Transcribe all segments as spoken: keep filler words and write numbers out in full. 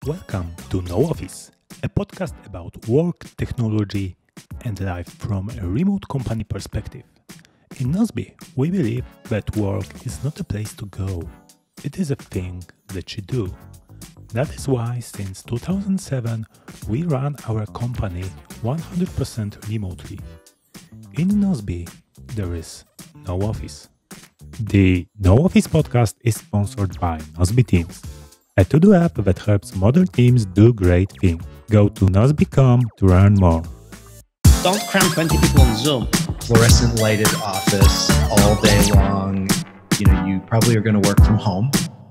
Welcome to No Office, a podcast about work, technology, and life from a remote company perspective. In Nozbe, we believe that work is not a place to go. It is a thing that you do. That is why since two thousand seven, we run our company one hundred percent remotely. In Nozbe, there is no office. The No Office podcast is sponsored by Nozbe Teams, a to-do app that helps modern teams do great things. Go to nozbe dot com to learn more. Don't cram twenty people on Zoom. Fluorescent lighted office all day long. You know, you probably are going to work from home.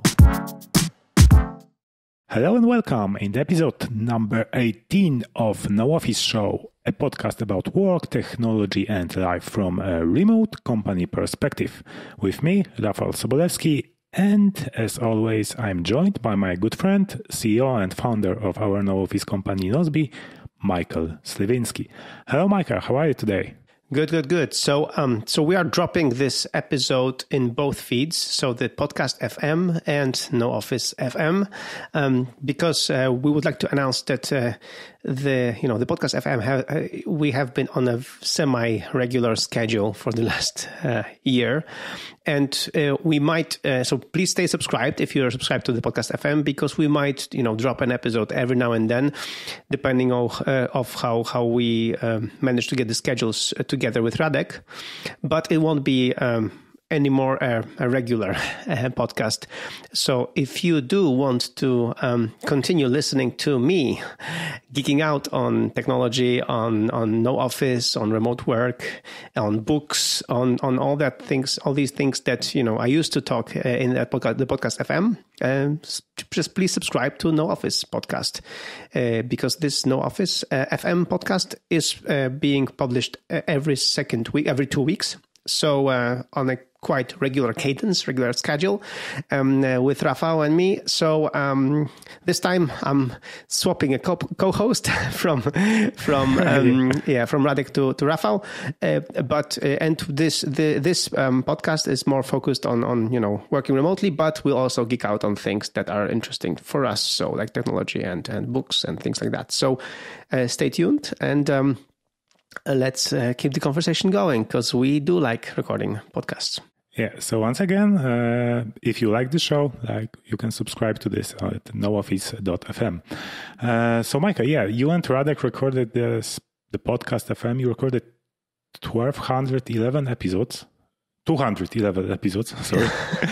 Hello and welcome in episode number eighteen of No Office Show, a podcast about work, technology and life from a remote company perspective. With me, Rafał Sobolewski, and as always, I'm joined by my good friend, C E O and founder of our No Office company Nozbe, Michael Sliwinski. Hello, Michael. How are you today? Good, good, good. So, um, so we are dropping this episode in both feeds, so the podcast F M and No Office F M, um, because uh, we would like to announce that uh, the, you know, the podcast F M have, uh, we have been on a semi-regular schedule for the last uh, year, and uh, we might. Uh, so please stay subscribed if you're subscribed to the podcast F M, because we might, you know, drop an episode every now and then, depending on uh, of how how we um, manage to get the schedules uh, together with Radek, but it won't be um, anymore a, a regular uh, podcast. So if you do want to um, continue listening to me geeking out on technology, on on No Office, on remote work, on books, on on all that things, all these things that you know I used to talk uh, in that podcast, the podcast F M, um, just please subscribe to No Office podcast, uh, because this No Office uh, F M podcast is uh, being published every second week, every two weeks. So uh, on a quite regular cadence, regular schedule um, uh, with Rafał and me. So um, this time I'm swapping a co- co-host from from um, yeah from Radek to to Rafał. Uh, but uh, and this the, this um, podcast is more focused on on you know working remotely, but we'll also geek out on things that are interesting for us. So like technology and and books and things like that. So uh, stay tuned and. Um, Uh, let's uh, keep the conversation going, because we do like recording podcasts. Yeah, so once again, uh, if you like the show, like you can subscribe to this at no office dot f m. Uh, so Michael, yeah, you and Radek recorded this, the podcast F M. You recorded twelve eleven episodes. two hundred eleven episodes, sorry.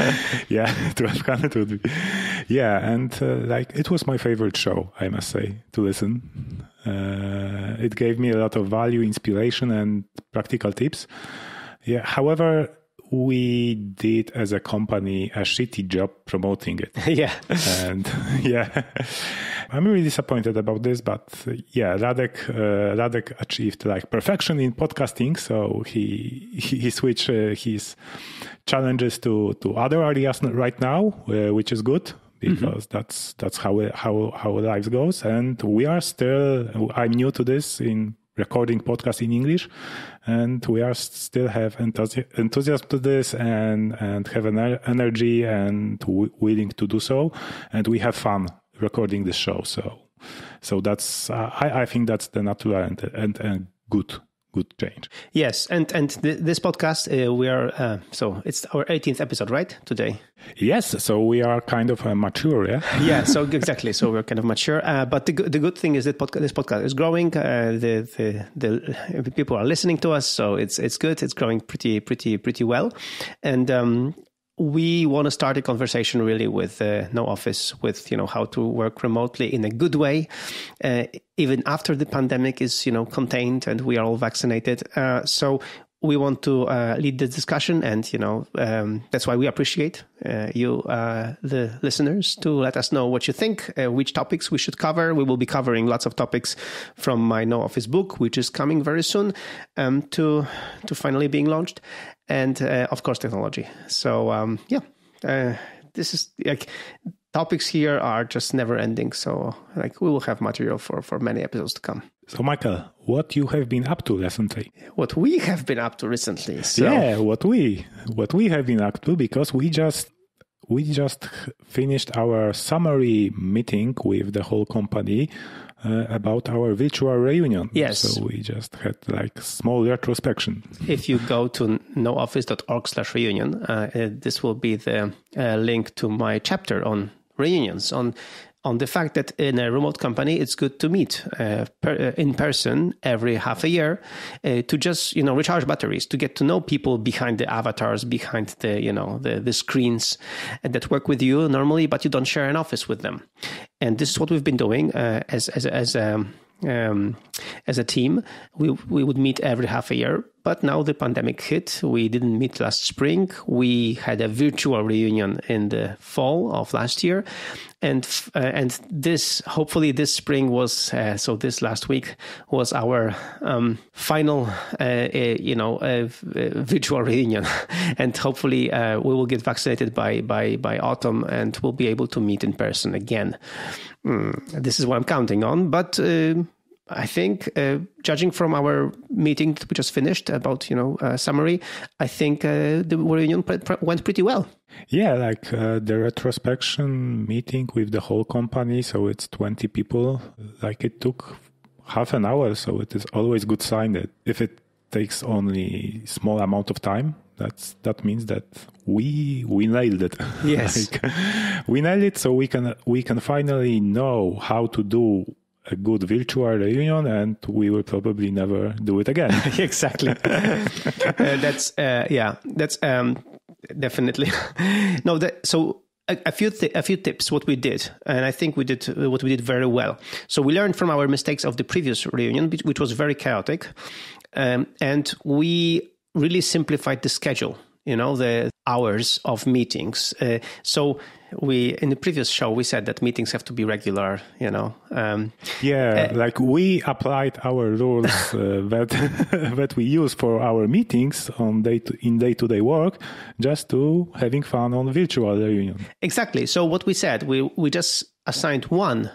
yeah, twelve hundred would be. Yeah, and uh, like it was my favorite show, I must say, to listen. Uh, it gave me a lot of value, inspiration, and practical tips. Yeah, however, we did as a company a shitty job promoting it. yeah. And yeah, I'm really disappointed about this, but uh, yeah, Radek, uh, Radek achieved like perfection in podcasting. So he, he, he switched uh, his challenges to, to other areas right now, uh, which is good. Because mm-hmm. that's that's how it, how how life goes, and we are still. I'm new to this in recording podcasts in English, and we are still have enthusi- enthusiasm to this, and and have an energy and w- willing to do so, and we have fun recording this show. So so that's uh, I I think that's the natural and and, and good. Good change. Yes, and and th- this podcast uh, we are uh, so it's our eighteenth episode, right? Today. Yes, so we are kind of uh, mature, yeah. yeah, so exactly, so we're kind of mature. Uh, but the the good thing is that podca- this podcast is growing. Uh, the, the the people are listening to us, so it's it's good. It's growing pretty pretty pretty well, and. Um, We want to start a conversation really with uh, No Office, with, you know, how to work remotely in a good way, uh, even after the pandemic is, you know, contained and we are all vaccinated. Uh, so we want to uh, lead the discussion, and, you know, um, that's why we appreciate uh, you, uh, the listeners, to let us know what you think, uh, which topics we should cover. We will be covering lots of topics from my No Office book, which is coming very soon, um, to to finally being launched. And uh, of course, technology. So um, yeah, uh, this is like topics here are just never ending. So like we will have material for, for many episodes to come. So Michael, what you have been up to recently? What we have been up to recently? So. Yeah, what we what we have been up to, because we just we just finished our summary meeting with the whole company uh, about our virtual reunion. Yes. So we just had like small retrospection. If you go to nooffice.org slash reunion, uh, uh, this will be the uh, link to my chapter on reunions, on on the fact that in a remote company, it's good to meet uh, per, uh, in person every half a year uh, to just, you know, recharge batteries, to get to know people behind the avatars, behind the, you know, the, the screens that work with you normally, but you don't share an office with them. And this is what we've been doing uh, as, as, as a, um, as a team. We, we would meet every half a year, but now the pandemic hit. We didn't meet last spring. We had a virtual reunion in the fall of last year. And uh, and this, hopefully this spring was, uh, so this last week was our um, final, uh, uh, you know, uh, virtual reunion. And hopefully uh, we will get vaccinated by, by, by autumn and we'll be able to meet in person again. Mm, this is what I'm counting on. But uh, I think, uh, judging from our meeting that we just finished about, you know, uh, summary, I think uh, the reunion pre- pre- went pretty well. Yeah, like uh, the retrospection meeting with the whole company, so it's twenty people, like it took half an hour, so it is always good sign that if it takes only small amount of time, that's that means that we we nailed it. Yes. Like, we nailed it, so we can we can finally know how to do a good virtual reunion, and we will probably never do it again. Exactly. uh, that's uh, yeah. That's um, definitely no. That, so a, a few th- a few tips. What we did, and I think we did uh, what we did very well. So we learned from our mistakes of the previous reunion, which was very chaotic, um, and we really simplified the schedule. You know, the hours of meetings. Uh, so we, in the previous show, we said that meetings have to be regular, you know. Um, yeah, uh, like we applied our rules uh, that that we use for our meetings on day to, in day-to-day work, just to having fun on virtual reunion. Exactly. So what we said, we we just assigned one.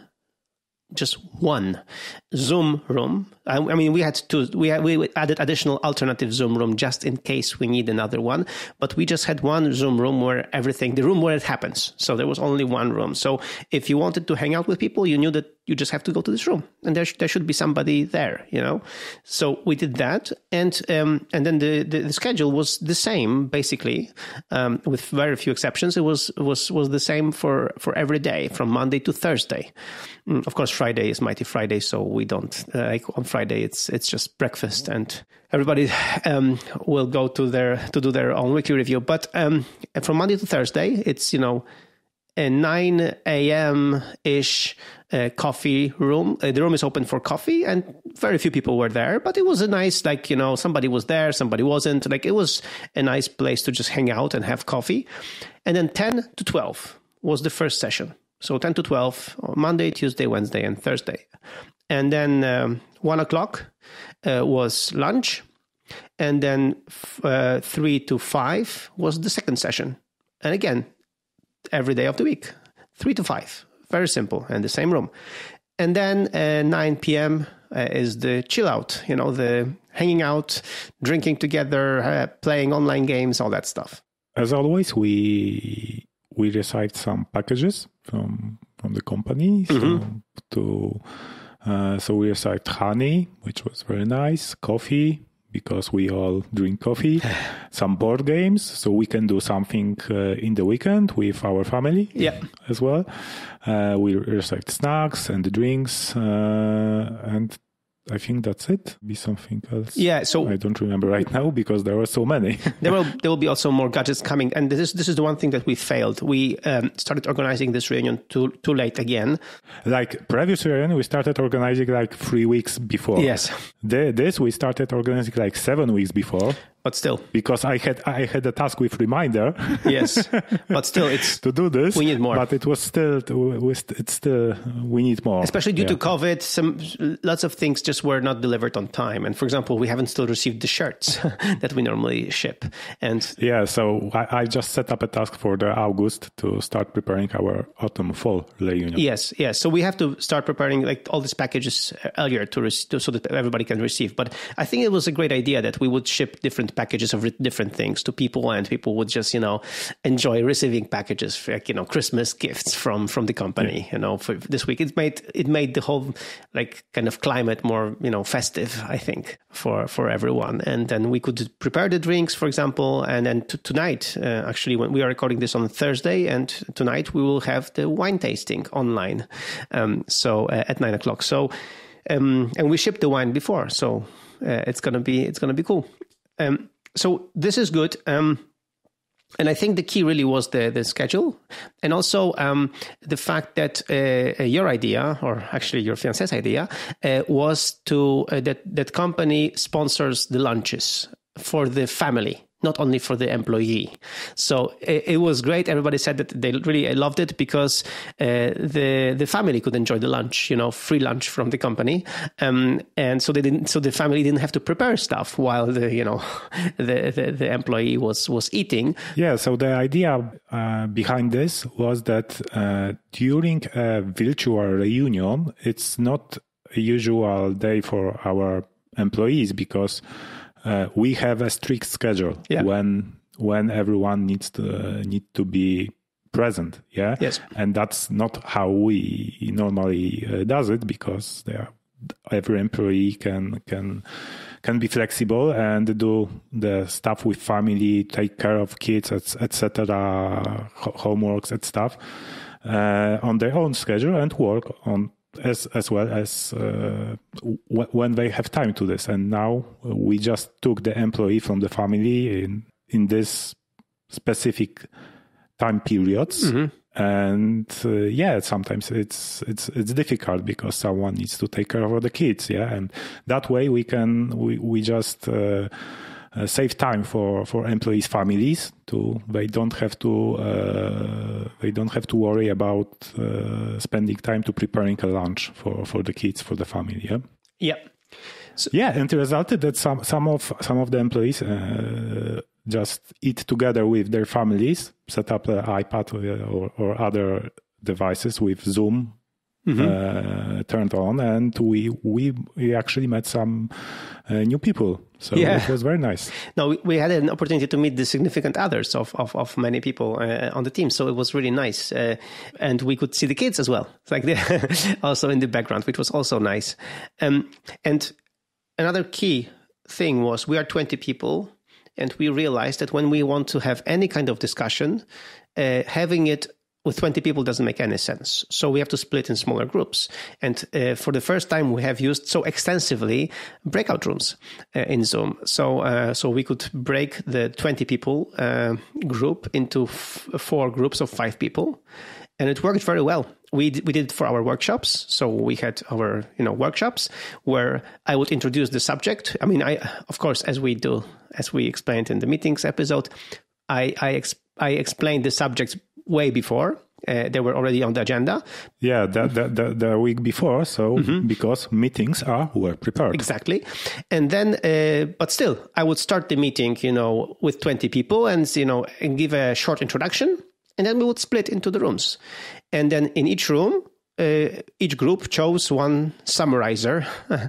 Just one Zoom room. I, I mean, we had to, we, had, we added additional alternative Zoom room just in case we need another one. But we just had one Zoom room where everything, the room where it happens. So there was only one room. So if you wanted to hang out with people, you knew that you just have to go to this room and there, sh- there should be somebody there, you know? So we did that. And, um, and then the, the, the schedule was the same, basically, um, with very few exceptions. It was, was, was the same for, for every day from Monday to Thursday. Mm, of course, Friday is Mighty Friday. So we don't, uh, like on Friday, it's, it's just breakfast and everybody, um, will go to their, to do their own weekly review. But, um, from Monday to Thursday, it's, you know, a nine a.m. ish uh, coffee room. Uh, the room is open for coffee and very few people were there, but it was a nice, like, you know, somebody was there, somebody wasn't. Like, it was a nice place to just hang out and have coffee. And then ten to twelve was the first session. So ten to twelve, Monday, Tuesday, Wednesday, and Thursday. And then um, one o'clock uh, was lunch. And then uh, three to five was the second session. And again, every day of the week, three to five. Very simple, and the same room. And then uh, nine p.m. Uh, is the chill out, you know, the hanging out, drinking together, uh, playing online games, all that stuff. As always, we we received some packages from from the company. So mm-hmm. to uh, so we received honey, which was very nice, coffee, because we all drink coffee, some board games, so we can do something uh, in the weekend with our family yeah. as well. Uh, we received snacks and drinks, uh, and I think that's it. Be something else. Yeah, so I don't remember right now because there were so many. there will there will be also more gadgets coming, and this is this is the one thing that we failed. We um, started organizing this reunion too too late again. Like previous reunion, we started organizing like three weeks before. Yes. The, this we started organizing like seven weeks before. But still, because I had I had a task with reminder. Yes, but still, it's to do this. We need more. But it was still it's still we need more, especially due yeah. to COVID. Some lots of things just were not delivered on time. And for example, we haven't still received the shirts that we normally ship. And yeah, so I, I just set up a task for the August to start preparing our autumn fall reunion. Yes, yes. So we have to start preparing like all these packages earlier to, re- to so that everybody can receive. But I think it was a great idea that we would ship different packages of different things to people, and people would just, you know, enjoy receiving packages, like, you know, Christmas gifts from from the company. Yeah. You know, for this week, it made it made the whole like kind of climate more, you know, festive, I think, for for everyone. And then we could prepare the drinks, for example, and then t- tonight, uh, actually, when we are recording this on Thursday, and tonight we will have the wine tasting online. Um, so uh, at nine o'clock. So. Um, and we shipped the wine before, so uh, it's gonna be it's gonna be cool. Um, so this is good, um, and I think the key really was the the schedule, and also um, the fact that uh, your idea, or actually your fiancé's idea, uh, was to uh, that that company sponsors the lunches for the family, not only for the employee. So it, it was great. Everybody said that they really loved it because uh, the the family could enjoy the lunch, you know, free lunch from the company, um, and so they didn't. So the family didn't have to prepare stuff while the you know the the, the employee was was eating. Yeah. So the idea uh, behind this was that uh, during a virtual reunion, it's not a usual day for our employees because. Uh, we have a strict schedule yeah. when when everyone needs to uh, need to be present. Yeah, yes, and that's not how we normally uh, does it because there every employee can can can be flexible and do the stuff with family, take care of kids, et cetera, homeworks and stuff uh, on their own schedule and work on. As as well as uh, w- when they have time to this, and now we just took the employee from the family in in this specific time periods, mm-hmm. and uh, yeah, sometimes it's it's it's difficult because someone needs to take care of the kids, yeah, and that way we can we we just. Uh, Uh, save time for, for employees' families. To they don't have to uh, they don't have to worry about uh, spending time to preparing a lunch for, for the kids, for the family. Yeah, yeah, so, yeah. And it resulted that some some of some of the employees uh, just eat together with their families, set up an iPad or, or other devices with Zoom. Mm-hmm. Uh, turned on, and we we we actually met some uh, new people. So yeah. It was very nice. No, we, we had an opportunity to meet the significant others of of, of many people uh, on the team. So it was really nice, uh, and we could see the kids as well, like they also in the background, which was also nice. Um, and another key thing was we are twenty people, and we realized that when we want to have any kind of discussion, uh, having it with twenty people doesn't make any sense. So we have to split in smaller groups. And uh, for the first time, we have used so extensively breakout rooms uh, in Zoom. So uh, so we could break the twenty people uh, group into f- four groups of five people. And it worked very well. We d- we did it for our workshops. So we had our you know workshops where I would introduce the subject. I mean, I of course, as we do, as we explained in the meetings episode, I I, ex- I explained the subjects way before. Uh, they were already on the agenda. Yeah, the, the, the, the week before. So mm-hmm. because meetings are well prepared. Exactly. And then, uh, but still, I would start the meeting, you know, with twenty people and, you know, and give a short introduction. And then we would split into the rooms. And then in each room, uh, each group chose one summarizer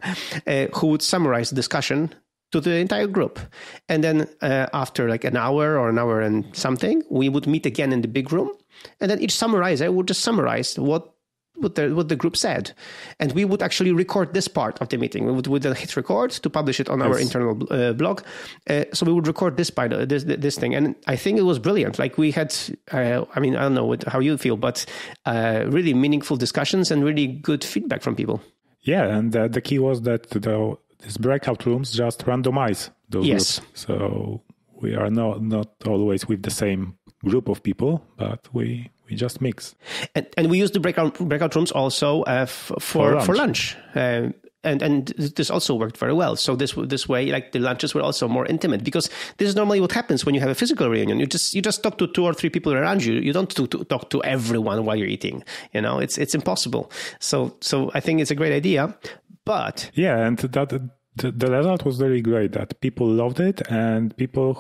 uh, who would summarize the discussion to the entire group. And then uh, after like an hour or an hour and something, we would meet again in the big room. And then each summarizer would just summarize what what the, what the group said. And we would actually record this part of the meeting. We would, would then hit record to publish it on yes. our internal uh, blog. Uh, so we would record this part, this, this thing. And I think it was brilliant. Like we had, uh, I mean, I don't know what, how you feel, but uh, really meaningful discussions and really good feedback from people. Yeah. And uh, the key was that the these breakout rooms just randomize those yes. groups. So we are not, not always with the same group of people, but we we just mix. And, and we use the breakout breakout rooms also uh, f- for for lunch. For lunch. Uh, and and this also worked very well. So this this way, like the lunches were also more intimate, because this is normally what happens when you have a physical reunion. You just you just talk to two or three people around you. You don't to, to talk to everyone while you're eating. You know, it's it's impossible. So so I think it's a great idea. But yeah, and that the, the result was very great. That people loved it, and people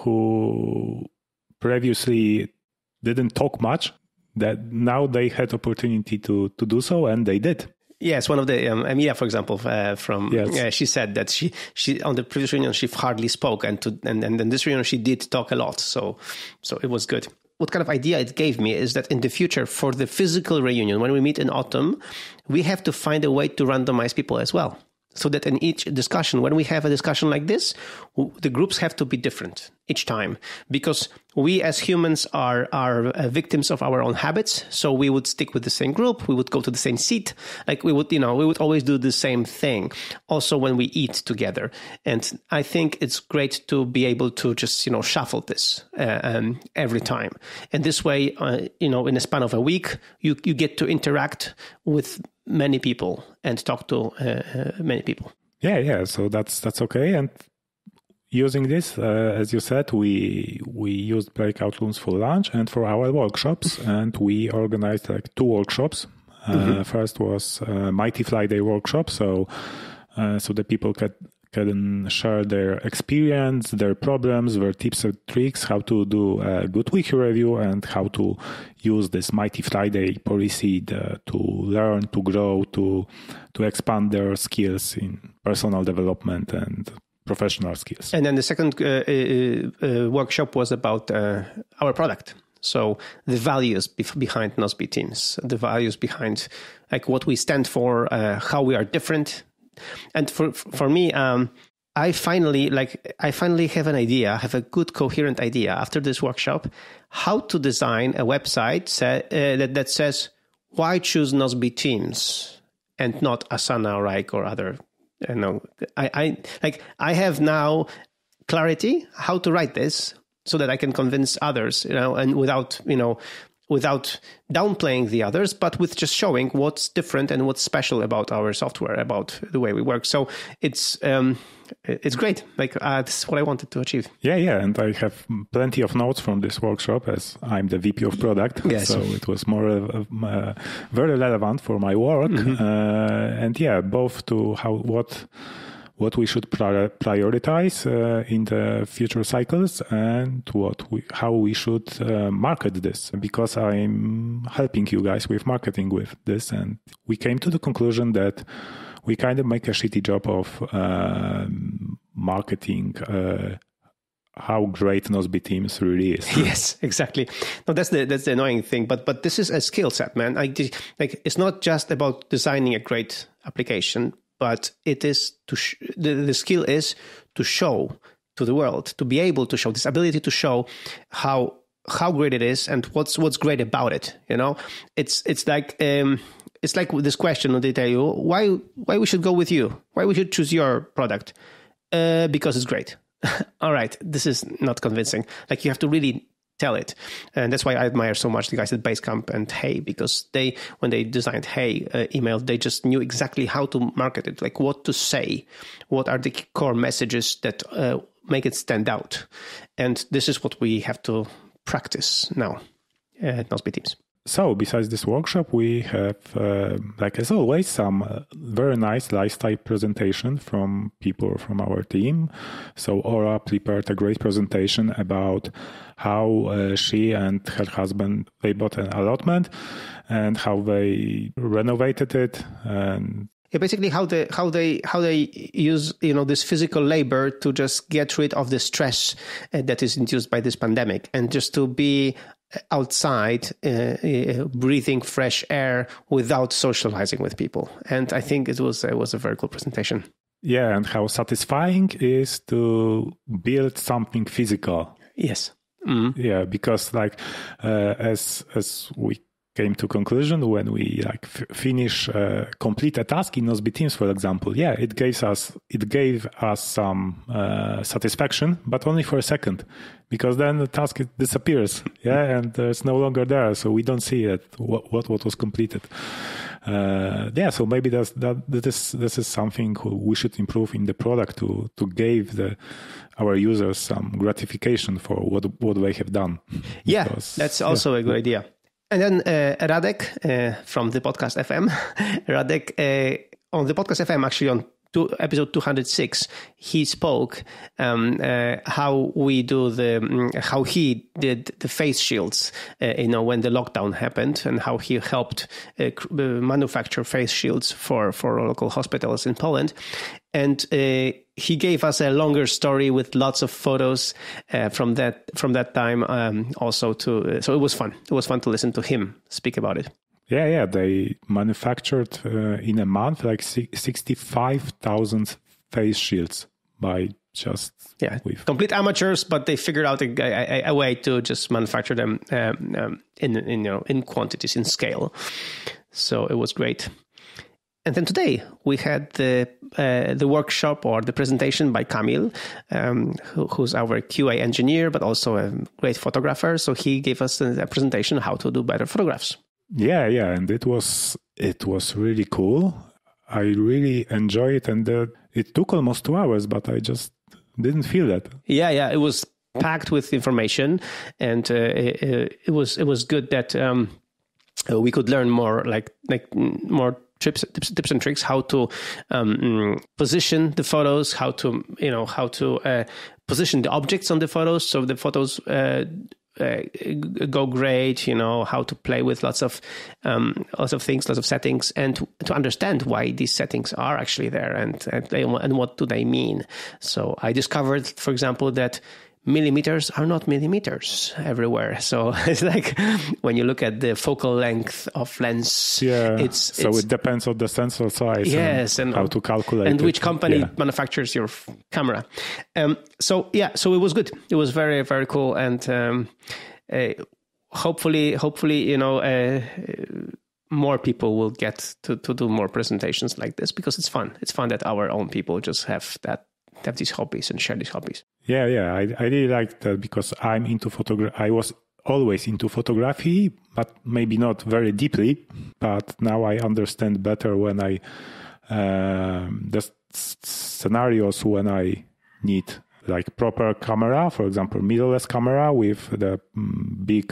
who previously didn't talk much, that now they had opportunity to to do so, and they did. Yes, one of the um, Emilia, for example, uh, from yes. uh, she said that she she on the previous reunion she hardly spoke, and to and and in this reunion she did talk a lot. So so it was good. What kind of idea it gave me is that in the future, for the physical reunion, when we meet in autumn, we have to find a way to randomize people as well. So that in each discussion, when we have a discussion like this, the groups have to be different each time, because we as humans are are victims of our own habits. So we would stick with the same group, we would go to the same seat, like we would, you know, we would always do the same thing. Also, when we eat together, and I think it's great to be able to just, you know, shuffle this uh, um, every time, and this way, uh, you know, in a span of a week, you you get to interact with many people and talk to uh, uh, many people. Yeah, yeah. So that's that's okay. And using this, uh, as you said, we we used breakout rooms for lunch and for our workshops, and we organized like two workshops. Uh, mm-hmm. First was uh, Mighty Fly Day workshop, so uh, so the people can can share their experience, their problems, their tips and tricks, how to do a good wiki review, and how to use this Mighty Fly Day policy uh, to learn, to grow, to to expand their skills in personal development and professional skills. And then the second uh, uh, uh, workshop was about uh, our product. So the values bef- behind Nozbe Teams, the values behind like what we stand for, uh, how we are different. And for for me, um, I finally like I finally have an idea, have a good coherent idea after this workshop, how to design a website sa- uh, that that says why choose Nozbe Teams and not Asana, Wrike, or other. You know, I, I like I have now clarity how to write this so that I can convince others. You know, and without you know. without downplaying the others, but with just showing what's different and what's special about our software, about the way we work. So it's um, it's great. Like uh, this is what I wanted to achieve. Yeah, yeah, and I have plenty of notes from this workshop as I'm the V P of product. Yes. So it was more uh, uh, very relevant for my work, mm-hmm. uh, and yeah, both to how what. what we should prioritize uh, in the future cycles, and what we, how we should uh, market this, because I'm helping you guys with marketing with this. And we came to the conclusion that we kind of make a shitty job of uh, marketing uh, how great Nozbe Teams really is. Yes, exactly. No, that's the that's the annoying thing. But but this is a skill set, man. I like it's not just about designing a great application, but it is to sh- the, the skill is to show to the world, to be able to show this ability to show how how great it is and what's what's great about it. You know, it's it's like um, it's like this question when they tell you why why we should go with you, why we should choose your product, uh, because it's great. All right, this is not convincing. Like you have to really tell it. And that's why I admire so much the guys at Basecamp and Hey, because they, when they designed Hey uh, email, they just knew exactly how to market it, like what to say, what are the core messages that uh, make it stand out. And this is what we have to practice now at Nozbe Teams. So besides this workshop, we have, uh, like as always, some uh, very nice lifestyle presentation from people from our team. So Aura prepared a great presentation about how uh, she and her husband, they bought an allotment and how they renovated it. And yeah, basically how they how they how they use you know this physical labor to just get rid of the stress uh, that is induced by this pandemic, and just to be outside uh, uh, breathing fresh air without socializing with people. And I think it was it was a very cool presentation. Yeah, and how satisfying is to build something physical. Yes. Mm-hmm. Yeah, because like uh, as as we came to conclusion when we like f- finish uh, complete a task in Nozbe Teams, for example, yeah, it gave us it gave us some uh, satisfaction, but only for a second, because then the task disappears, yeah, and it's no longer there, so we don't see it what what, what was completed. Uh, yeah, so maybe that's that this this is something we should improve in the product to to give the our users some gratification for what what they have done. Yeah, because, that's also yeah. a good idea. And then uh, Radek uh, from the Podcast F M, Radek uh, on the Podcast F M actually on two, episode two hundred six, he spoke um, uh, how we do the how he did the face shields, uh, you know, when the lockdown happened, and how he helped uh, manufacture face shields for for local hospitals in Poland. And uh, he gave us a longer story with lots of photos uh, from that from that time. Um, also, to uh, so it was fun. It was fun to listen to him speak about it. Yeah, yeah. They manufactured uh, in a month like sixty-five thousand face shields by just yeah with... complete amateurs, but they figured out a, a, a way to just manufacture them um, um, in, in you know in quantities, in scale. So it was great. And then today we had the uh, the workshop or the presentation by Kamil, um, who, who's our Q A engineer, but also a great photographer. So he gave us a, a presentation on how to do better photographs. Yeah, yeah, and it was it was really cool. I really enjoyed it, and uh, it took almost two hours, but I just didn't feel that. Yeah, yeah, it was packed with information, and uh, it, it was it was good that um, we could learn more, like like more. Tips, tips, tips and tricks, how to um, position the photos, how to, you know, how to uh, position the objects on the photos so the photos uh, uh, go great, you know, how to play with lots of um, lots of things, lots of settings, and to, to understand why these settings are actually there and, and, and what do they mean. So I discovered, for example, that millimeters are not millimeters everywhere. So it's like when you look at the focal length of lens, yeah. it's so it's, it depends on the sensor size. Yes, and, and how to calculate and it. which company yeah. manufactures your f- camera. Um, so yeah, so it was good. It was very very cool, and um, uh, hopefully, hopefully, you know. Uh, more people will get to, to do more presentations like this because it's fun. It's fun that our own people just have that have these hobbies and share these hobbies. Yeah, yeah. I, I really like that because I'm into photography. I was always into photography, but maybe not very deeply. But now I understand better when I, uh, the s- scenarios when I need like proper camera, for example, mirrorless camera with the mm, big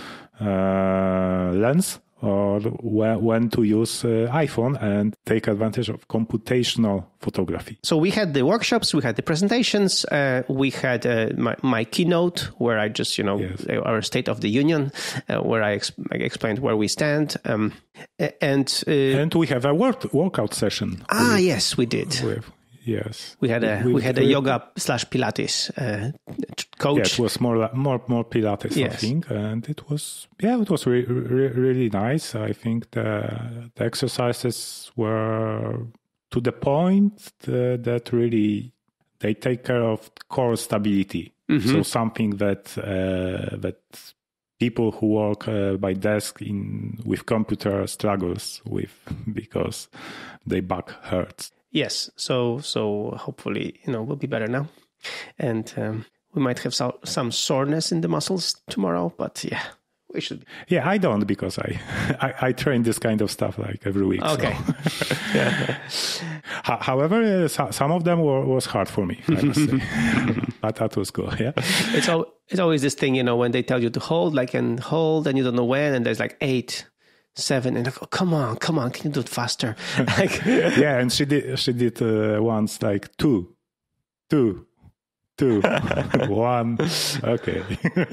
uh, lens, or when, when to use uh, iPhone and take advantage of computational photography. So we had the workshops, we had the presentations, uh, we had uh, my, my keynote where I just, you know, yes. our State of the Union, uh, where I, ex- I explained where we stand. Um, and uh, and we have a work, workout session. Ah, with, yes, we did. With, yes. We had a, we, we had a yoga slash Pilates uh, coach. Yeah, it was more, more, more Pilates, yes. I think. And it was, yeah, it was re- re- really nice. I think the, the exercises were to the point that, that really they take care of core stability. Mm-hmm. So something that, uh, that people who work uh, by desk in with computer struggles with because their back hurts. Yes, so so hopefully, you know, we'll be better now. And um, we might have so, some soreness in the muscles tomorrow, but yeah, we should be. Yeah, I don't because I, I, I train this kind of stuff like every week. Okay. So. yeah. However, uh, so, some of them were, was hard for me, I must say. But that was cool, yeah. It's, al- it's always this thing, you know, when they tell you to hold, like, and hold, and you don't know when, and there's like eight... seven and like, oh, come on, come on, can you do it faster? Like, yeah, and she did. She did uh, once like two, two, two, one. Okay.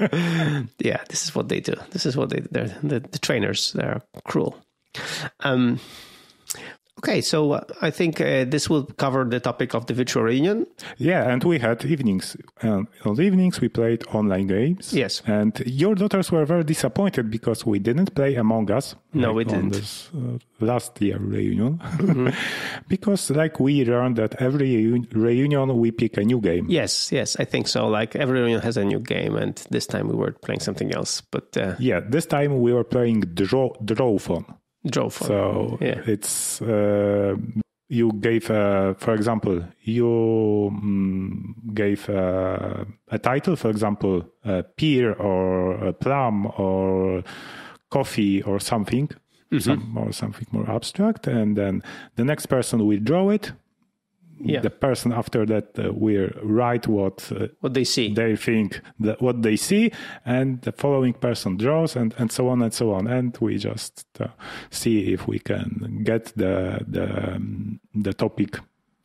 Yeah, this is what they do. This is what they. They're the, the trainers. They're cruel. Um. Okay, so uh, I think uh, this will cover the topic of the virtual reunion. Yeah, and we had evenings. And on the evenings, we played online games. Yes. And your daughters were very disappointed because we didn't play Among Us. No, like we didn't. On this uh, last year reunion. Mm-hmm. Because like we learned that every reunion, we pick a new game. Yes, yes, I think so. Like every reunion has a new game, and this time we were playing something else. But uh, yeah, this time we were playing Draw Drawphone. Drawphone. So yeah. it's uh, you gave, uh, for example, you um, gave uh, a title, for example, a pear or a plum or coffee or something, mm-hmm. some, or something more abstract, and then the next person will draw it. Yeah. The person after that uh, will write what uh, what they see, they think that what they see, and the following person draws, and, and so on and so on, and we just uh, see if we can get the the um, the topic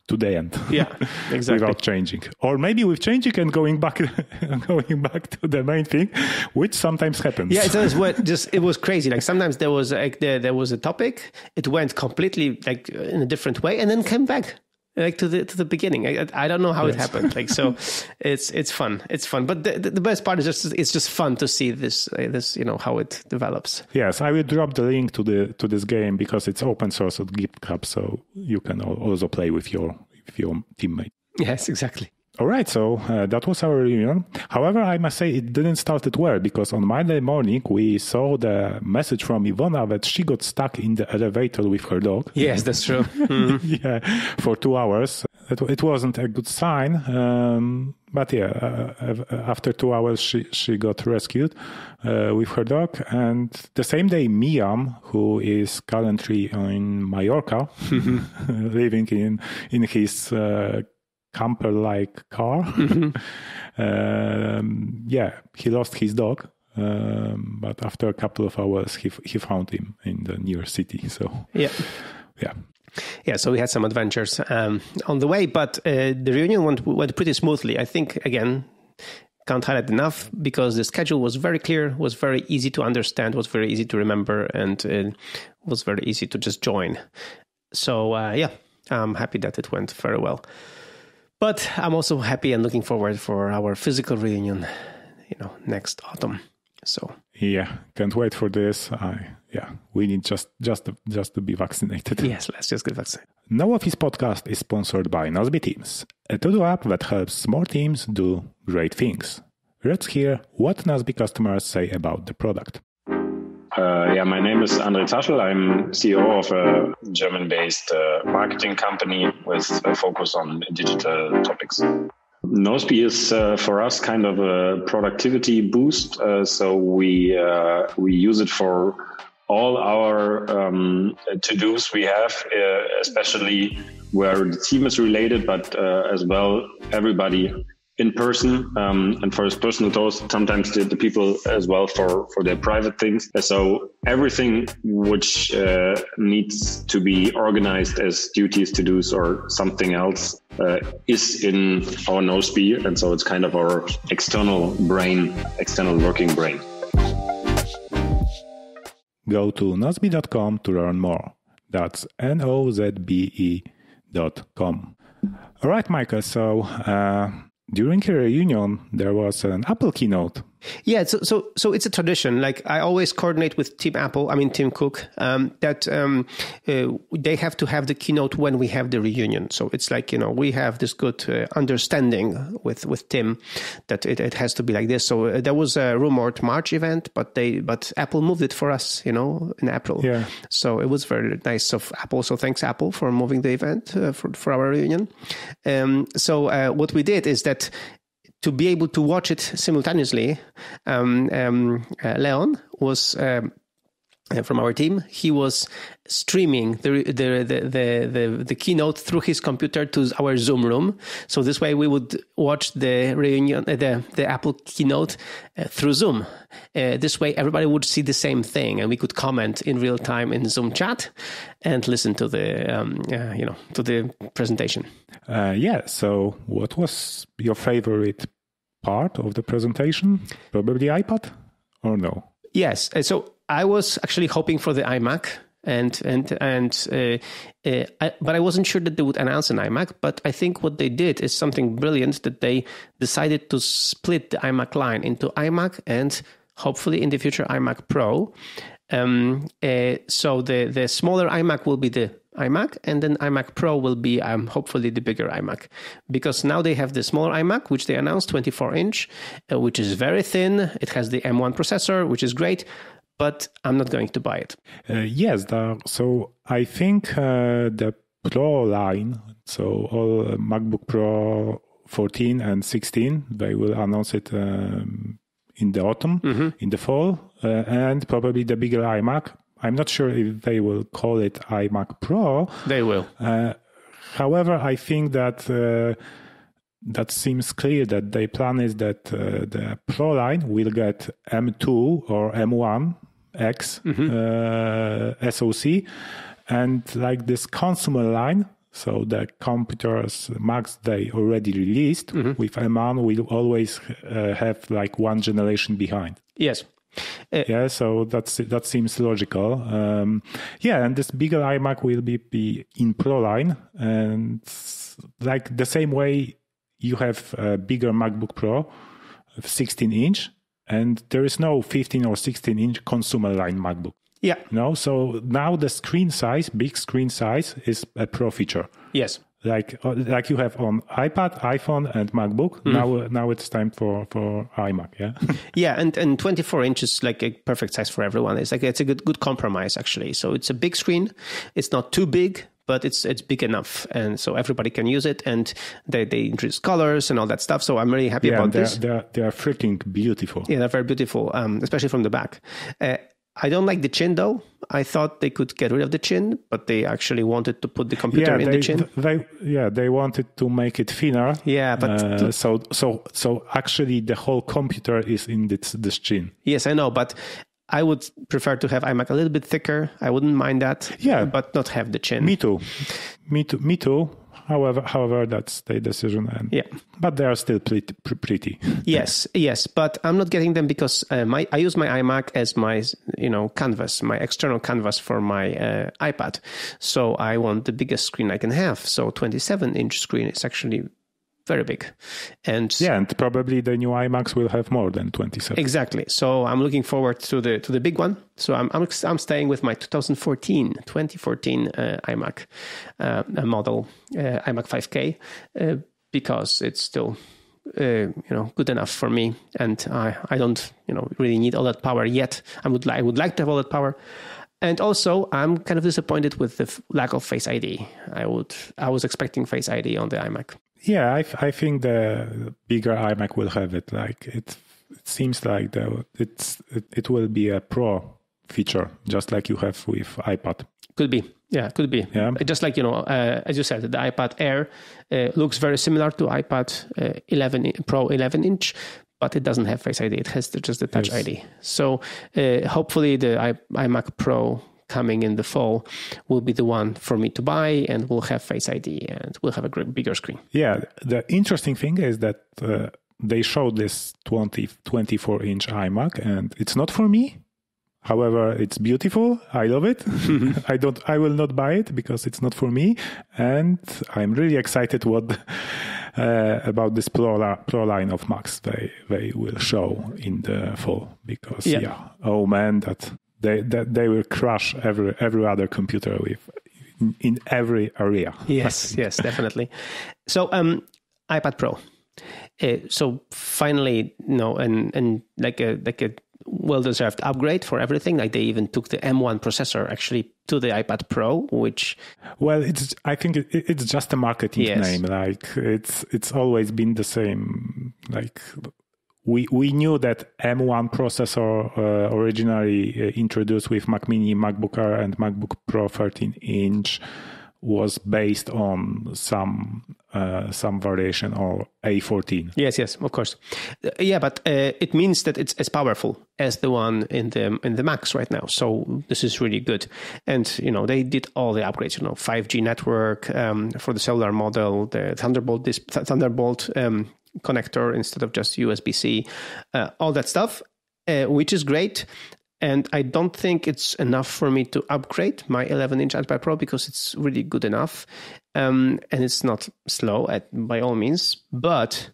to the end. Yeah, exactly. Without changing. Or maybe with changing and going back going back to the main thing, which sometimes happens. Yeah, it was what just it was crazy. Like sometimes there was like there, there was a topic, it went completely like in a different way and then came back. Like to the to the beginning, I, I don't know how yes. it happened. Like so, it's it's fun. It's fun. But the, the best part is just it's just fun to see this uh, this you know how it develops. Yes, I will drop the link to the to this game because it's open source at GitHub, so you can also play with your with your teammate. Yes, exactly. All right, so uh, that was our reunion. However, I must say it didn't start it well because on Monday morning we saw the message from Ivona that she got stuck in the elevator with her dog. Yes, that's true. Mm-hmm. Yeah, for two hours. It, it wasn't a good sign, um, but yeah, uh, after two hours she she got rescued uh, with her dog. And the same day, Miam, who is currently in Mallorca, living in in his. Uh, camper-like car. Mm-hmm. um, yeah, he lost his dog, um, but after a couple of hours, he he found him in the near city. So yeah, yeah, yeah. So we had some adventures um, on the way, but uh, the reunion went went pretty smoothly. I think again. Can't highlight enough because the schedule was very clear, was very easy to understand, was very easy to remember, and uh, was very easy to just join. So uh, yeah, I'm happy that it went very well. But I'm also happy and looking forward for our physical reunion, you know, next autumn. So yeah, can't wait for this. I yeah, we need just just to, just to be vaccinated. Yes, let's just get vaccinated. No Office podcast is sponsored by Nozbe Teams, a to-do app that helps small teams do great things. Let's hear what Nozbe customers say about the product. Uh, yeah, my name is André Taschel. I'm C E O of a German-based uh, marketing company with a focus on digital topics. Nozbe is uh, for us kind of a productivity boost. Uh, so we uh, we use it for all our um, to-dos we have, uh, especially where the team is related, but uh, as well everybody in person, um, and for his personal toast, sometimes the, the people as well for, for their private things. So everything which uh, needs to be organized as duties, to-dos, or something else uh, is in our Nozbe. And so it's kind of our external brain, external working brain. Go to nozbe dot com to learn more. That's N O Z B E dot com. All right, Michael, so... Uh, During a reunion, there was an Apple keynote. Yeah, so so so it's a tradition. Like I always coordinate with Team Apple, I mean Tim Cook, um, that um, uh, they have to have the keynote when we have the reunion. So it's like, you know, we have this good uh, understanding with, with Tim that it, it has to be like this. So uh, there was a rumored March event, but they but Apple moved it for us, you know, in April. Yeah. So it was very nice of Apple. So thanks Apple for moving the event uh, for for our reunion. Um, so uh, what we did is that. To be able to watch it simultaneously, um, um, uh, Leon was um, uh, from our team. He was streaming the the, the the the the keynote through his computer to our Zoom room. So this way, we would watch the reunion, uh, the the Apple keynote uh, through Zoom. Uh, this way, everybody would see the same thing, and we could comment in real time in Zoom chat and listen to the um, uh, you know to the presentation. Uh, yeah. So, what was your favorite part of the presentation? Probably iPad, or no? Yes. So I was actually hoping for the iMac, and and and uh, uh, I, but I wasn't sure that they would announce an iMac. But I think what they did is something brilliant. That they decided to split the iMac line into iMac and hopefully in the future iMac Pro. Um, uh, so the the smaller iMac will be the iMac, and then iMac Pro will be um, hopefully the bigger iMac, because now they have the smaller iMac, which they announced, twenty-four inch, uh, which is very thin. It has the M one processor, which is great, but I'm not going to buy it. Uh, yes, the, so I think uh, the Pro line, so all uh, MacBook Pro fourteen and sixteen, they will announce it um, in the autumn, mm-hmm. in the fall, uh, and probably the bigger iMac. I'm not sure if they will call it iMac Pro. They will. Uh, however, I think that uh, that seems clear that their plan is that uh, the Pro line will get M two or M one X mm-hmm. uh, S O C, and like this consumer line, So the computers, Macs they already released mm-hmm. with M one will always uh, have like one generation behind. Yes. Uh, yeah, so that's that seems logical. Um, yeah, and this bigger iMac will be, be in Pro line, and like the same way you have a bigger MacBook Pro, sixteen inch, and there is no fifteen or sixteen inch consumer line MacBook. Yeah. No, so now the screen size, big screen size, is a Pro feature. Yes. Like like you have on iPad, iPhone, and MacBook. Mm. Now now it's time for, for iMac. Yeah. Yeah, and, and twenty-four inches is like a perfect size for everyone. It's like it's a good good compromise actually. So it's a big screen. It's not too big, but it's it's big enough, and so everybody can use it. And they, they introduce colors and all that stuff. So I'm really happy yeah, about they're, this. They're they're freaking beautiful. Yeah, they're very beautiful, um, especially from the back. Uh, I don't like the chin though. I thought they could get rid of the chin, but they actually wanted to put the computer yeah, in they, the chin. They, yeah, they wanted to make it thinner. Yeah, but uh, th- so so so actually the whole computer is in this this chin. Yes, I know, but I would prefer to have iMac a little bit thicker. I wouldn't mind that. Yeah, but not have the chin. Me too. Me too. Me too. However, however, that's their decision, and yeah, but they are still pretty. pretty. Yes, yes, but I'm not getting them because uh, my I use my iMac as my you know canvas, my external canvas for my uh, iPad. So I want the biggest screen I can have. So twenty-seven inch screen is actually very big, and yeah, and probably the new iMacs will have more than twenty-seven. Exactly. So I'm looking forward to the to the big one. So I'm I'm, I'm staying with my twenty fourteen uh, iMac uh, model, uh, iMac five K, uh, because it's still uh, you know good enough for me, and I I don't you know really need all that power yet. I would I would like to have all that power. And also, I'm kind of disappointed with the f- lack of Face I D. I would I was expecting Face I D on the iMac. Yeah, I, I think the bigger iMac will have it. Like it, it seems like the it's it, it will be a Pro feature, just like you have with iPad. Could be, yeah, could be. Yeah. Just like you know, uh, as you said, the iPad Air uh, looks very similar to iPad uh, eleven Pro eleven inch, but it doesn't have Face I D. It has just the Touch yes. I D. So uh, hopefully the I, iMac Pro coming in the fall will be the one for me to buy, and will have Face I D, and we'll have a great, bigger screen. Yeah, the interesting thing is that uh, they showed this twenty, twenty-four inch iMac, and it's not for me. However, it's beautiful. I love it. I don't. I will not buy it because it's not for me, and I'm really excited what uh, about this Pro, Pro line of Macs they they will show in the fall. Because yeah, yeah oh man, that. They that they will crush every every other computer with in, in every area. Yes, yes, definitely. So, um, iPad Pro. Uh, so finally, you know, and and like a like a well-deserved upgrade for everything. Like they even took the M one processor actually to the iPad Pro, which well, it's I think it, it's just a marketing yes. name. Like it's it's always been the same. Like. We we knew that M one processor uh, originally uh, introduced with Mac Mini, MacBook Air, and MacBook Pro thirteen inch was based on some uh, some variation of A fourteen. Yes, yes, of course. Uh, yeah, but uh, it means that it's as powerful as the one in the in the Macs right now. So this is really good. And you know they did all the upgrades. You know, five G network um, for the cellular model, the Thunderbolt this Thunderbolt. Um, connector instead of just U S B-C, uh, all that stuff, uh, which is great. And I don't think it's enough for me to upgrade my eleven inch iPad Pro because it's really good enough. Um, and it's not slow at by all means, but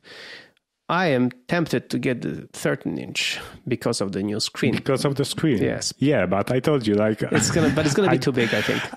I am tempted to get the thirteen inch because of the new screen. Because of the screen. Yes. Yeah, but I told you, like it's gonna, but it's gonna be I, too big, I think.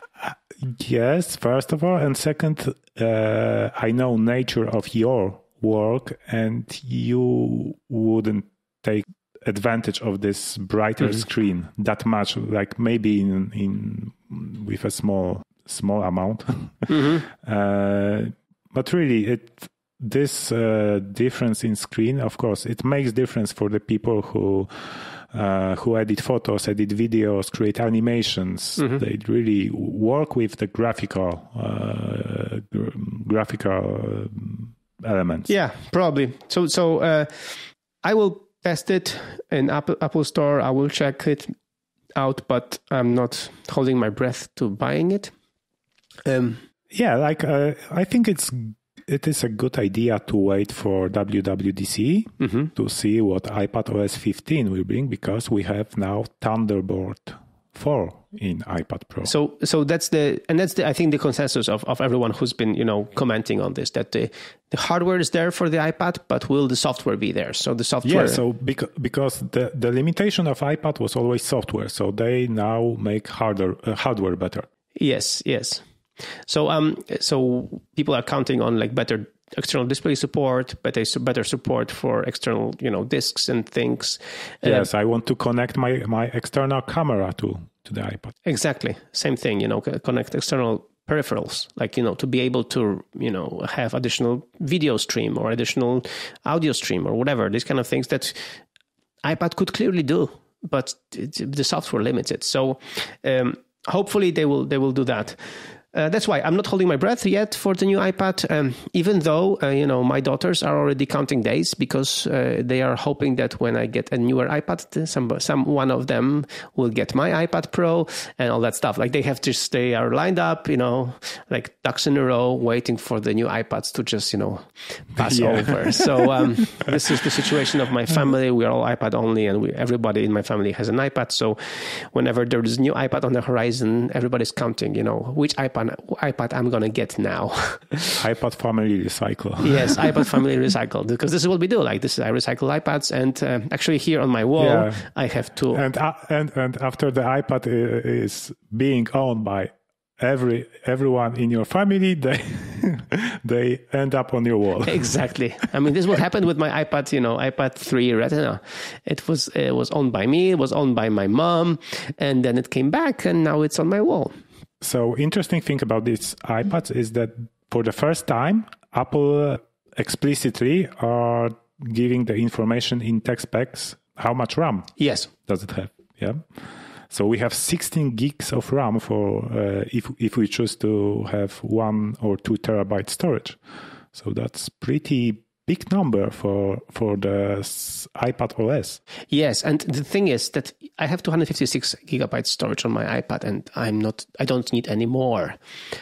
Yes, first of all, and second, uh, I know nature of your work, and you wouldn't take advantage of this brighter mm-hmm. screen that much, like maybe in in with a small small amount. Mm-hmm. uh, but really, it this uh, difference in screen, of course, it makes difference for the people who uh, who edit photos, edit videos, create animations. Mm-hmm. They really work with the graphical uh, graphical. elements. Yeah, probably. So, so uh, I will test it in Apple Apple Store. I will check it out, but I'm not holding my breath to buying it. Um, Yeah, like uh, I think it's it is a good idea to wait for W W D C mm-hmm. to see what iPadOS fifteen will bring, because we have now Thunderbolt four in iPad Pro. So, so that's the and that's the I think the consensus of, of everyone who's been you know commenting on this, that the the hardware is there for the iPad, but will the software be there? So the software. Yeah. So because because the the limitation of iPad was always software, so they now make harder uh, hardware better. Yes. Yes. So um so people are counting on like better external display support, better better support for external you know disks and things. Yes, uh, I want to connect my my external camera to to the iPad. Exactly, same thing. You know, connect external peripherals, like you know to be able to you know have additional video stream or additional audio stream or whatever. These kind of things that iPad could clearly do, but it, the software limits it. So um, hopefully they will they will do that. Uh, that's why I'm not holding my breath yet for the new iPad, um, even though, uh, you know, my daughters are already counting days, because uh, they are hoping that when I get a newer iPad, some, some one of them will get my iPad Pro and all that stuff. Like they have just, they are lined up, you know, like ducks in a row, waiting for the new iPads to just, you know, pass yeah. over. So um, this is the situation of my family. We are all iPad only, and we, everybody in my family has an iPad. So whenever there is a new iPad on the horizon, everybody's counting, you know, which iPad iPad I'm going to get now. iPad family recycle. Yes, iPad family recycle, because this is what we do. Like this is, I recycle iPads, and uh, actually here on my wall, yeah. I have two. And, uh, and and after the iPad is being owned by every everyone in your family, they they end up on your wall. Exactly. I mean, this is what happened with my iPad, you know, iPad three Retina. It was it was owned by me, it was owned by my mom, and then it came back, and now it's on my wall. So interesting thing about these iPads is that for the first time, Apple explicitly are giving the information in tech specs how much RAM yes. does it have. Yeah. So we have sixteen gigs of RAM for uh, if if we choose to have one or two terabyte storage. So that's pretty big number for for the iPadOS. Yes, and the thing is that I have two hundred fifty-six gigabytes storage on my iPad, and I'm not I don't need any more.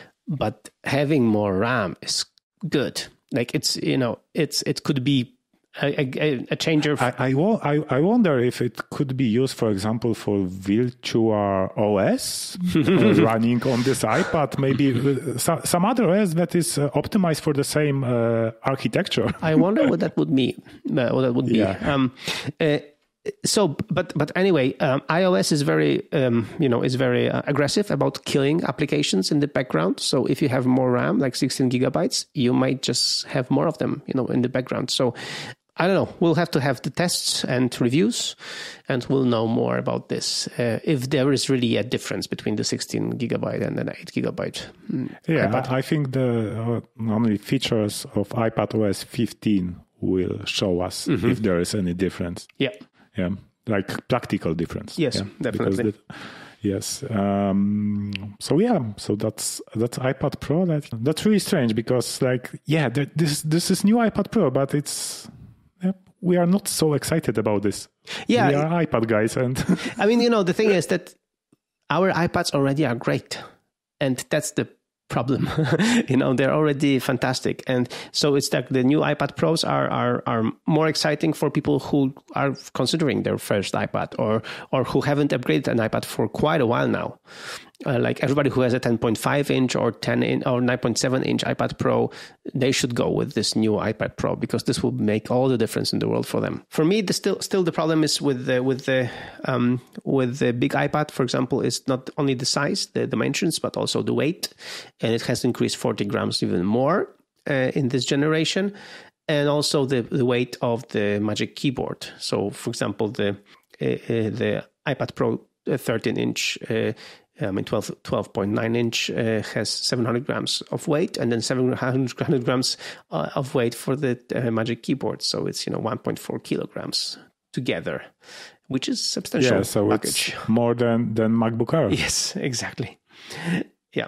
But having more RAM is good. Like it's you know it's it could be a, a, a changer. I, I I I wonder if it could be used, for example, for virtual O S running on this iPad. Maybe some, some other O S that is uh, optimized for the same uh, architecture. I wonder what that would mean. Uh, what that would be. Yeah. Um, uh, So, but but anyway, um, iOS is very um, you know is very uh, aggressive about killing applications in the background. So if you have more RAM, like sixteen gigabytes, you might just have more of them, you know, in the background. So I don't know. We'll have to have the tests and reviews, and we'll know more about this uh, if there is really a difference between the sixteen gigabyte and the eight gigabyte. Mm, yeah, iPad. I think the uh, only features of iPadOS fifteen will show us mm-hmm. if there is any difference. Yeah. Yeah, like practical difference. Yes, yeah, definitely. The, yes. Um, so yeah, so that's that's iPad Pro. That that's really strange because like yeah, there, this this is new iPad Pro, but it's yeah, we are not so excited about this. Yeah, we are iPad guys, and I mean, you know, the thing is that our iPads already are great, and that's the problem. You know, they're already fantastic, and so it's like the new iPad Pros are are are more exciting for people who are considering their first iPad or or who haven't upgraded an iPad for quite a while now. Uh, like everybody who has a ten point five inch or ten in, or nine point seven inch iPad Pro, they should go with this new iPad Pro because this will make all the difference in the world for them. For me, the still still the problem is with the with the um, with the big iPad, for example, is not only the size, the dimensions, but also the weight, and it has increased forty grams even more uh, in this generation, and also the, the weight of the Magic Keyboard. So, for example, the uh, uh, the iPad Pro thirteen inch. Uh, I mean, twelve point nine inch uh, has seven hundred grams of weight, and then seven hundred grams uh, of weight for the uh, Magic Keyboard. So it's, you know, one point four kilograms together, which is substantial. Yeah, so package. It's more than, than MacBook Air. Yes, exactly. Yeah.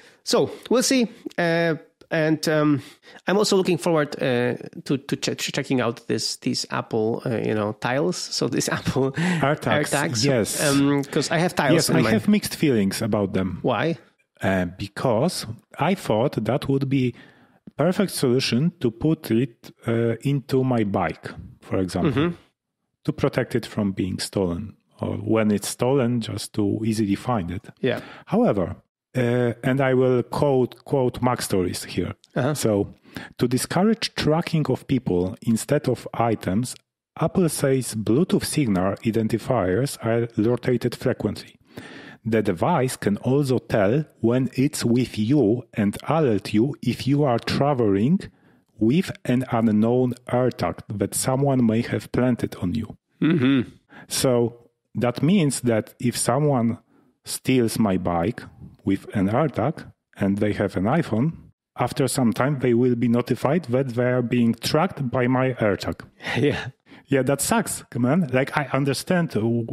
So we'll see. Uh, and um, I'm also looking forward uh, to to ch- checking out this these Apple uh, you know tiles. So this Apple AirTags, AirTags yes, because um, I have tiles. Yes, in I my... have mixed feelings about them. Why? uh, because I thought that would be perfect solution to put it uh, into my bike, for example, mm-hmm. to protect it from being stolen, or when it's stolen, just to easily find it. Yeah. However, uh, and I will quote quote MacStories here. Uh-huh. So, to discourage tracking of people instead of items, Apple says Bluetooth signal identifiers are rotated frequently. The device can also tell when it's with you and alert you if you are traveling with an unknown AirTag that someone may have planted on you. Mm-hmm. So that means that if someone steals my bike with an AirTag and they have an iPhone, after some time they will be notified that they are being tracked by my AirTag. Yeah. Yeah, that sucks, man. Like, I understand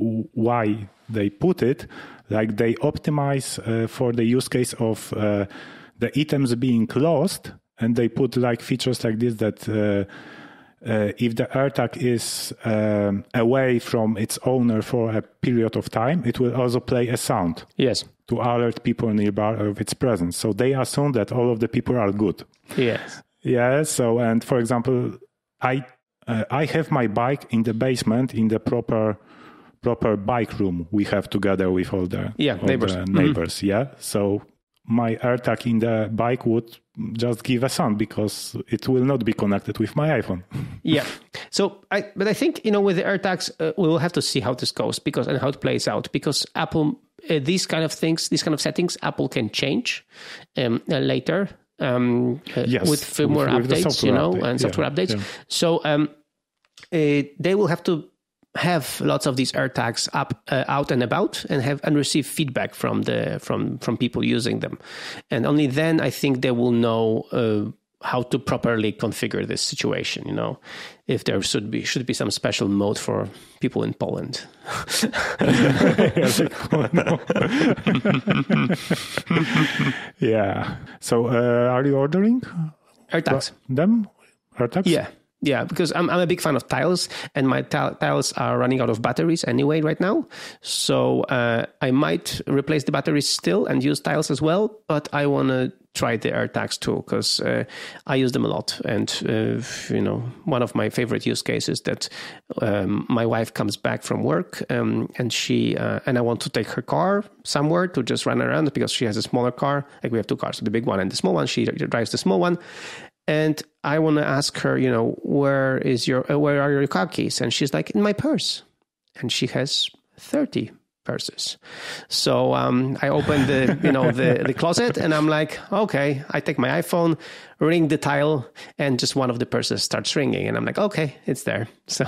why they put it. Like, they optimize uh, for the use case of uh, the items being lost, and they put like features like this that uh, uh, if the AirTag is um, away from its owner for a period of time, it will also play a sound. Yes. To alert people nearby of its presence. So they assume that all of the people are good. Yes. Yeah. So, and for example, I uh, I have my bike in the basement in the proper proper bike room we have together with all the, yeah, all neighbors. the neighbors. Mm-hmm. Yeah. So my AirTag in the bike would just give a sound because it will not be connected with my iPhone. Yeah. So, I but I think, you know, with the AirTags, uh, we will have to see how this goes because and how it plays out because Apple, uh, these kind of things, these kind of settings, Apple can change um, uh, later um, uh, yes, with firmware with, with updates, you know, update. and software yeah, updates. Yeah. So um, uh, they will have to have lots of these AirTags up, uh, out and about, and have and receive feedback from the from from people using them, and only then I think they will know uh, how to properly configure this situation. You know, if there should be should be some special mode for people in Poland. Yeah. So, uh, are you ordering AirTags? Them AirTags? Yeah. Yeah, because I'm I'm a big fan of tiles, and my t- tiles are running out of batteries anyway right now. So uh, I might replace the batteries still and use tiles as well, but I want to try the AirTags too because uh, I use them a lot. And uh, you know, one of my favorite use cases that um, my wife comes back from work um, and she uh, and I want to take her car somewhere to just run around because she has a smaller car. Like we have two cars, so the big one and the small one. She drives the small one. And I want to ask her, you know, where is your, uh, where are your car keys? And she's like, in my purse. And she has thirty purses. So um, I open the, you know, the, the closet and I'm like, okay, I take my iPhone, ring the tile, and just one of the purses starts ringing. And I'm like, okay, it's there. So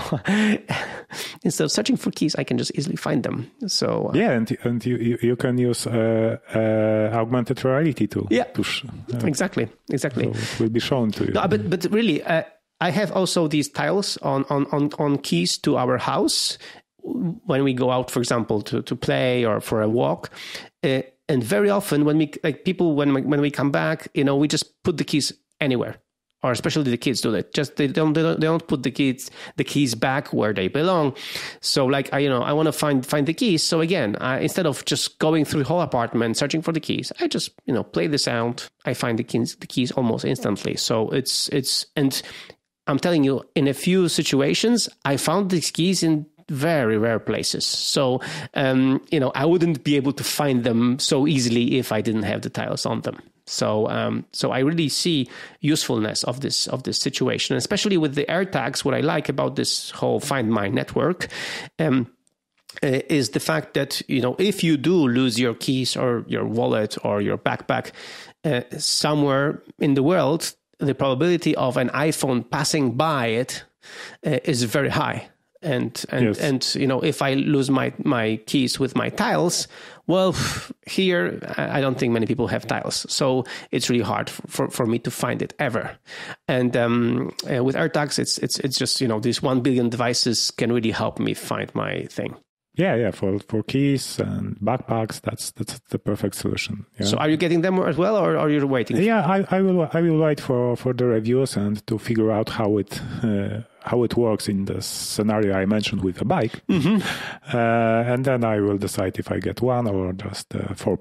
instead of searching for keys, I can just easily find them. So uh, yeah, and and you you, you can use uh, uh, augmented reality to yeah, to sh- uh, exactly, exactly. So it will be shown to you. No, but but really, uh, I have also these tiles on on on on keys to our house. When we go out, for example, to, to play or for a walk, uh, and very often when we like people when we, when we come back, you know, we just put the keys anywhere, or especially the kids do that. Just they don't they don't, they don't put the keys the keys back where they belong. So like I you know I want to find find the keys. So again, I, instead of just going through the whole apartment searching for the keys, I just you know play the sound. I find the keys the keys almost instantly. So it's it's and I'm telling you, in a few situations, I found these keys in very rare places. So, um, you know, I wouldn't be able to find them so easily if I didn't have the tiles on them. So, um, so I really see usefulness of this of this situation, especially with the AirTags. What I like about this whole Find My network um, uh, is the fact that you know if you do lose your keys or your wallet or your backpack uh, somewhere in the world, the probability of an iPhone passing by it uh, is very high. And and yes. and you know, if I lose my, my keys with my tiles, well, here I don't think many people have tiles, so it's really hard for, for me to find it ever. And um, uh, with AirTags, it's it's it's just you know these one billion devices can really help me find my thing. Yeah, yeah, for for keys and backpacks, that's that's the perfect solution. Yeah. So, are you getting them as well, or are you waiting? Yeah, I, I will I will wait for, for the reviews and to figure out how it uh, how it works in the scenario I mentioned with a bike, mm-hmm. uh, and then I will decide if I get one or just a four pack.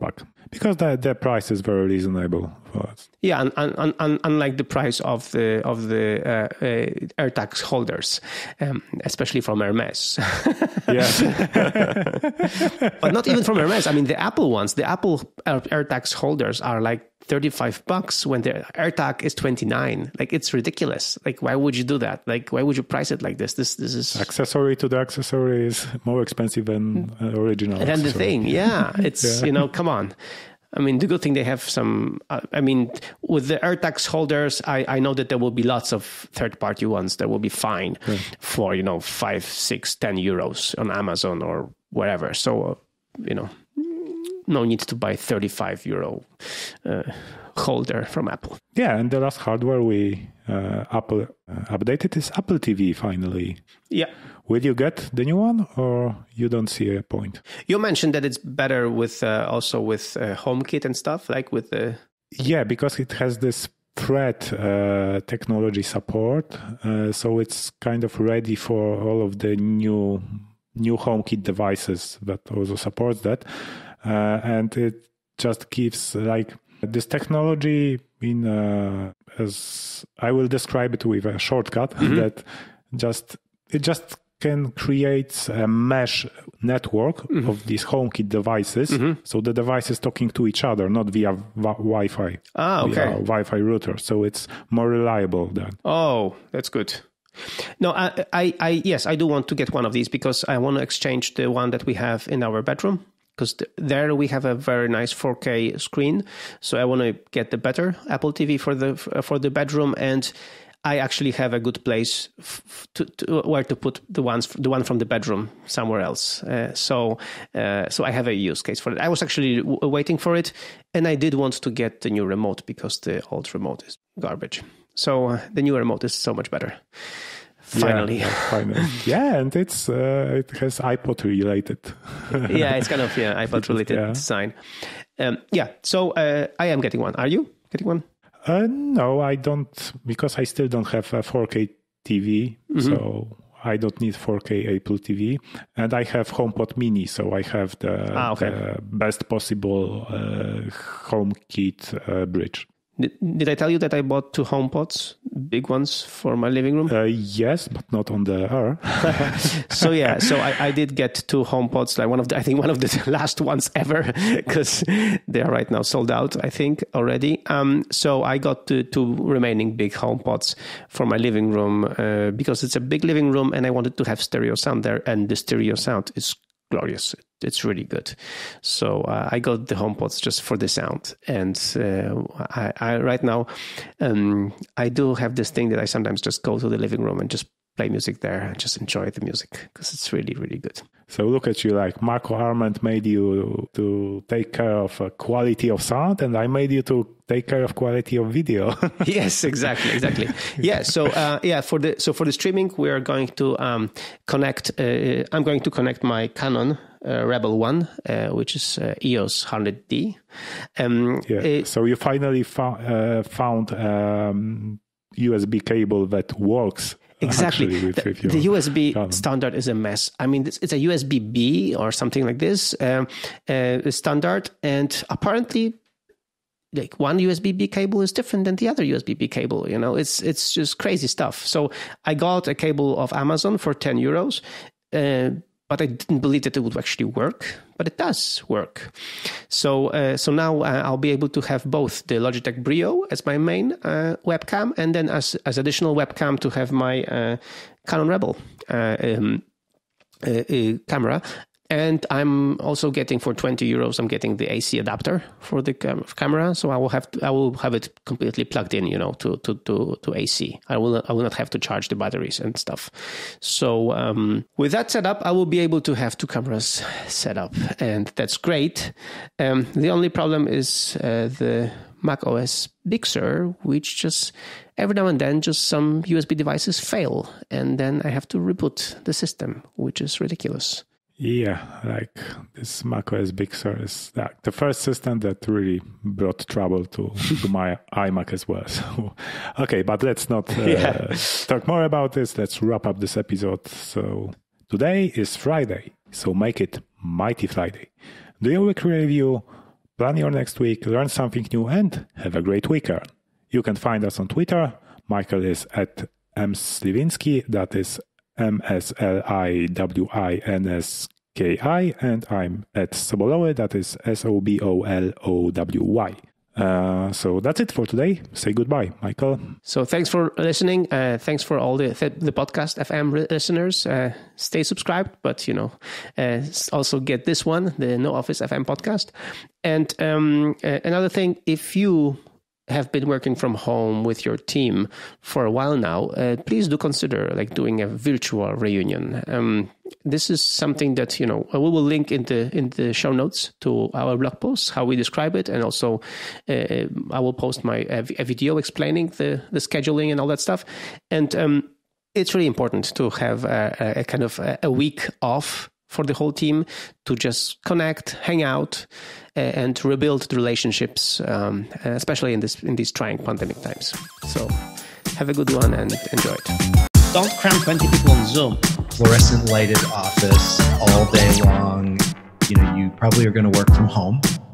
Because the the price is very reasonable for us. Yeah, and, and, and unlike the price of the of the uh, uh, AirTags holders, um, especially from Hermes. Yes. But not even from Hermes. I mean, the Apple ones, the Apple AirTags holders are like thirty-five bucks when the AirTag is twenty-nine. Like, it's ridiculous. Like, why would you do that? Like, why would you price it like this? This this is accessory to the accessory is more expensive than uh, original. And then the thing, yeah, it's yeah. you know, come on. I mean, the good thing they have some, uh, I mean, with the AirTags holders, I, I know that there will be lots of third-party ones that will be fine yeah. for, you know, five, six, ten euros on Amazon or wherever. So, uh, you know, no need to buy thirty-five euro uh, holder from Apple. Yeah, and the last hardware we uh, Apple uh, updated is Apple T V finally. Yeah. Will you get the new one, or you don't see a point? You mentioned that it's better with uh, also with uh, HomeKit and stuff, like with the... Yeah, because it has this Thread uh, technology support, uh, so it's kind of ready for all of the new new HomeKit devices that also supports that, uh, and it just gives like this technology in uh, as I will describe it with a shortcut mm-hmm. that just it just can create a mesh network mm-hmm. of these HomeKit devices. Mm-hmm. So the devices talking to each other, not via v- Wi-Fi. Ah, okay. Via Wi-Fi router. So it's more reliable than. Oh, that's good. No, I, I, I, yes, I do want to get one of these because I want to exchange the one that we have in our bedroom. Because th- there we have a very nice four K screen. So I want to get the better Apple T V for the for the bedroom, and I actually have a good place f- to, to, where to put the ones, the one from the bedroom somewhere else. Uh, so, uh, so I have a use case for it. I was actually w- waiting for it, and I did want to get the new remote because the old remote is garbage. So uh, the new remote is so much better. Finally, yeah, finally, yeah, and it's uh, it has iPod related. Yeah, it's kind of yeah iPod related yeah. design. Um, yeah, so uh, I am getting one. Are you getting one? Uh, no, I don't, because I still don't have a four K T V, mm-hmm. so I don't need four K Apple T V. And I have HomePod Mini, so I have the, ah, okay. the best possible uh, HomeKit uh, bridge. Did, did I tell you that I bought two HomePods, big ones, for my living room? Uh, yes, but not on the air. So yeah, so I, I did get two HomePods, like one of the, I think one of the last ones ever, because they are right now sold out, I think, already. Um, so I got the two remaining big HomePods for my living room uh, because it's a big living room and I wanted to have stereo sound there, and the stereo sound is glorious. It's really good. So uh, I got the HomePods just for the sound. And uh, I, I right now, um, I do have this thing that I sometimes just go to the living room and just play music there and just enjoy the music because it's really, really good. So look at you, like Marco Arment made you to take care of uh, quality of sound, and I made you to take care of quality of video. Yes, exactly, exactly. Yeah, so uh, yeah, for the so for the streaming, we are going to um, connect. Uh, I'm going to connect my Canon uh, Rebel One, uh, which is uh, E O S one hundred D. Um, yeah. Uh, so you finally fo- uh, found um, U S B cable that works. Exactly. With, the, with the U S B Canon. Standard is a mess. I mean, it's, it's a U S B B or something like this um, uh, standard. And apparently, like one U S B B cable is different than the other U S B B cable. You know, it's it's just crazy stuff. So I got a cable of Amazon for ten euros. Uh, But I didn't believe that it would actually work, but it does work. So uh, so now uh, I'll be able to have both the Logitech Brio as my main uh, webcam, and then as as additional webcam to have my uh, Canon Rebel uh, um, uh, uh, camera. And I'm also getting for twenty euros, I'm getting the A C adapter for the cam- camera. So I will have to, I will have it completely plugged in, you know, to, to, to, to A C. I will, I will not have to charge the batteries and stuff. So, um, with that set up, I will be able to have two cameras set up, and that's great. Um, the only problem is, uh, the macOS Big Sur, which just every now and then just some U S B devices fail, and then I have to reboot the system, which is ridiculous. Yeah, like this macOS Big Sur is like the first system that really brought trouble to, to my iMac as well. So, okay, but let's not uh, yeah. talk more about this. Let's wrap up this episode. So today is Friday, so make it Mighty Friday. Do your weekly review, Plan your next week, learn something new, and have a great weekend. You can find us on Twitter. Michael is at msliwinski, that is M S L I W I N S K I, and I'm at Sobolowy, that is S O B O L O W Y. Uh, so that's it for today. Say goodbye, Michael. So thanks for listening. Uh, thanks for all the the podcast F M listeners. Uh, stay subscribed, but you know, uh, also get this one, the No Office F M podcast. And um, uh, another thing, if you have been working from home with your team for a while now, uh, please do consider like doing a virtual reunion. Um, this is something that, you know, we will link in the in the show notes to our blog post, how we describe it. And also uh, I will post my a, a video explaining the, the scheduling and all that stuff. And um, it's really important to have a, a kind of a, a week off for the whole team to just connect, hang out, uh, and rebuild the relationships, um, especially in this in these trying pandemic times. So have a good one and enjoy it. Don't cram twenty people on Zoom. Fluorescent lighted office all day long. You know, you probably are going to work from home.